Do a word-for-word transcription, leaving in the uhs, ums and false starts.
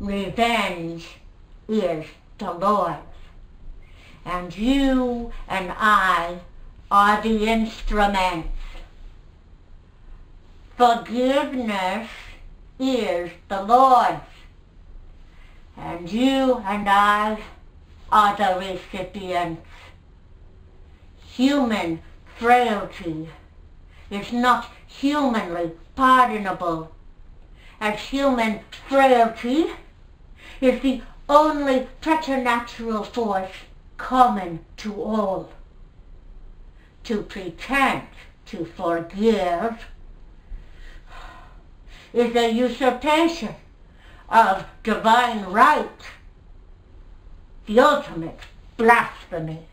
revenge is the Lord's, and you and I are the instruments. Forgiveness is the Lord's, and you and I are the recipients. Human frailty is not humanly pardonable, as human frailty is the only preternatural force common to all. To pretend to forgive is a usurpation of divine right, the ultimate blasphemy.